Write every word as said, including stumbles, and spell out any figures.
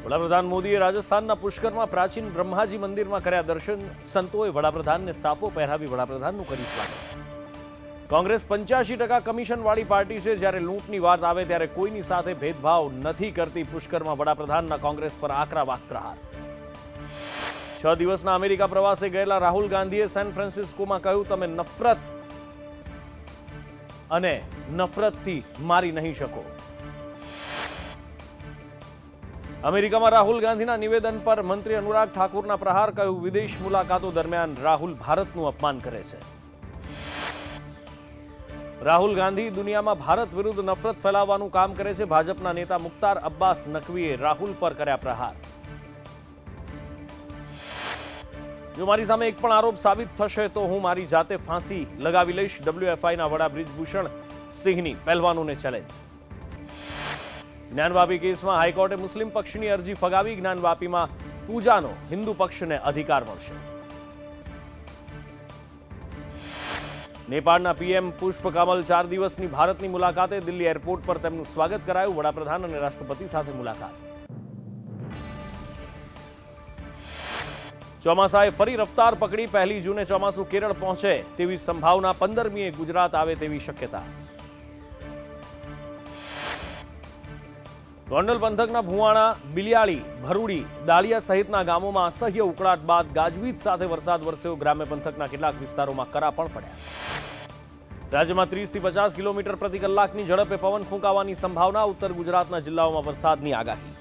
વડાપ્રધાન મોદીએ રાજસ્થાનના પુષ્કરમાં પ્રાચીન બ્રહ્માજી મંદિરમાં કર્યા દર્શન. સંતોએ વડાપ્રધાનને સાફો પહેરાવી વડાપ્રધાનનું કર્યું સ્વાગત. કોંગ્રેસ પંચ્યાસી ટકા કમિશનવાળી પાર્ટી છે. જ્યારે લૂંટની વાત આવે ત્યારે કોઈની સાથે ભેદભાવ નથી કરતી. પુષ્કરમાં વડાપ્રધાનના કોંગ્રેસ પર આકરા વાકપ્રહાર. છ દિવસના અમેરિકા પ્રવાસે ગયેલા રાહુલ ગાંધીએ સેન ફ્રાન્સિસ્કોમાં કહ્યું, તમે નફરત અને નફરતથી મારી નહીં શકો. અમેરિકામાં રાહુલ ગાંધીના નિવેદન પર મંત્રી અનુરાગ ઠાકુરના પ્રહાર. કહ્યું, વિદેશ મુલાકાતો દરમિયાન રાહુલ ભારતનું અપમાન કરે છે. રાહુલ ગાંધી દુનિયામાં ભારત વિરુદ્ધ નફરત ફેલાવવાનું કામ કરે છે. ભાજપના નેતા મુખ્તાર અબ્બાસ નકવીએ રાહુલ પર કર્યા પ્રહાર. જો મારી સામે એક પણ આરોપ સાબિત થશે તો હું મારી જાતે ફાંસી લગાવી લઈશ. ડબલ્યુએફઆઈના વડા બ્રિજભૂષણ સિંહની પહેલવાનોને ચેલેન્જ. જ્ઞાનવાપી કેસમાં હાઈકોર્ટે મુસ્લિમ પક્ષની અરજી ફગાવી. જ્ઞાનવાપીમાં પૂજાનો હિન્દુ પક્ષને અધિકાર મળશે. નેપાળના પીએમ પુષ્પ કમલ ચાર દિવસની ભારતની મુલાકાતે. દિલ્હી એરપોર્ટ પર તેમનું સ્વાગત કરાયું. વડાપ્રધાન અને રાષ્ટ્રપતિ સાથે મુલાકાત. ચોમાસાએ ફરી રફતાર પકડી. પહેલી જૂને ચોમાસું કેરળ પહોંચે તેવી સંભાવના. પંદરમીએ ગુજરાત આવે તેવી શક્યતા. ગોંડલ પંથકના ભુવાણા, બિલિયાળી, ભરૂડી, દાળિયા સહિતના ગામોમાં અસહ્ય ઉકળાટ બાદ ગાજવીજ સાથે વરસાદ વરસ્યો. ગ્રામ્ય પંથકના કેટલાક વિસ્તારોમાં કરા પણ પડ્યા. રાજ્યમાં ત્રીસ થી પચાસ કિલોમીટર પ્રતિ કલાકની ઝડપે પવન ફૂંકાવાની સંભાવના. ઉત્તર ગુજરાતના જિલ્લાઓમાં વરસાદની આગાહી.